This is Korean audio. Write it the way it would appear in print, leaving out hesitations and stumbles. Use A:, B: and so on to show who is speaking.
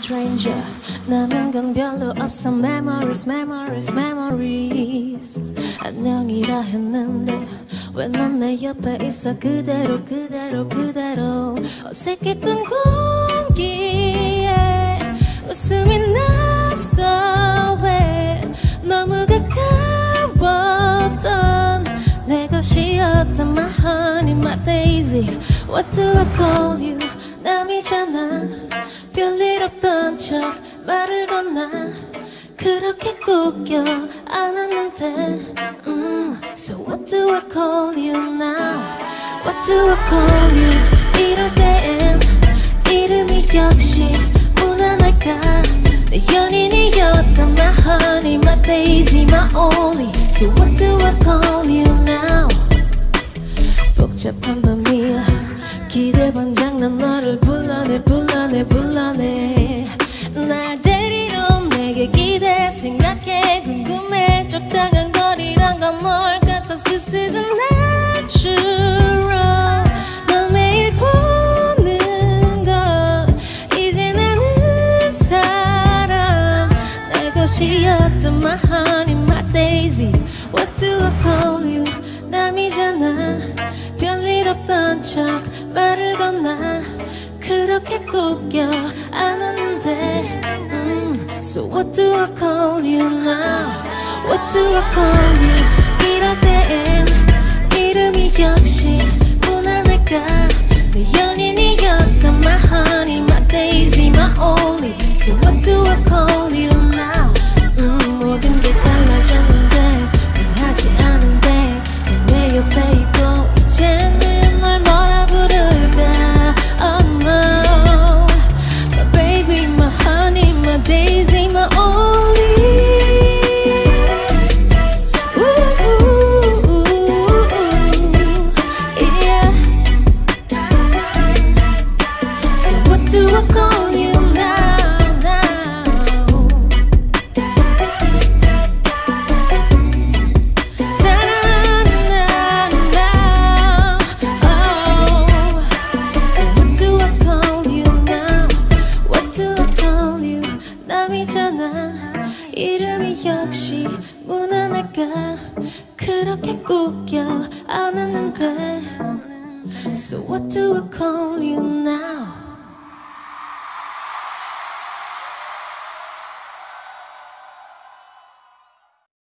A: stranger. 남은 건 별로 없어. Memories, memories, memories. 안녕이라 했는데 왜 넌 내 옆에 있어. 그대로 그대로 그대로. 어색했던 공기에 웃음이 났어. 왜 너무 가까웠던 내 것이었던 my honey, my daisy. What do I call you? 남이잖아. 별일 없던 척 말을 건나. 그렇게 꼭 껴안았는데 So what do I call you now? What do I call you? 이럴 땐 이름이 역시 무난할까. 내 연인이었던 my honey, my daisy, my only. So what do I call you now? 복잡한 밤이야. 기대 반장 난 너를 불러내 불러내 불러내. 날 데리러 내게 기대 생각해 궁금해. 적당한 거리란 건 뭘까? Cause this isn't natural. 너 매일 보는 것 이제 나는 사람. 내 것이었던 my honey, my daisy. What do I call you? 남이잖아. 별일 없던 척 말을 건나. 그렇게 꼭 껴안았는데 So what do I call you now? What do I call you? 이럴 땐 이름이 역시 무난할까. 내 연인이었던 my honey, my daisy, my only. So what do I call you now? 모든 게 달라졌는데 변하지 않은데 내 옆에 있고 이제는 널 뭐라 부를까. Oh no, my baby, my honey, my daisy, my only. Yeah. So what do I call you now? Da-da-da-da-da. Oh. So what do I call you now? What do I call you? 남이잖아. 이름이 역시 무난할까. 그렇게 꼭 껴안았는데 So what do I call you now?